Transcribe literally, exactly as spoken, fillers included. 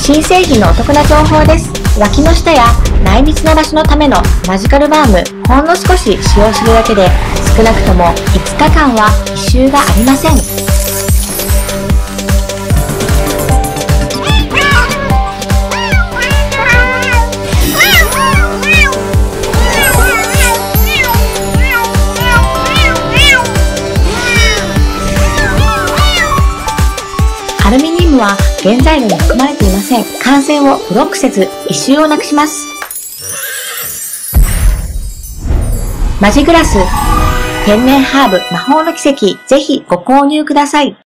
新製品のお得な情報です。脇の下や内密な場所のためのマジカルバーム、ほんの少し使用するだけで少なくともいつかかんは異臭がありません。アルミニウムは原材料に含まれていません。感染をブロックせず異臭をなくします。マジグラス天然ハーブ魔法の奇跡、ぜひご購入ください。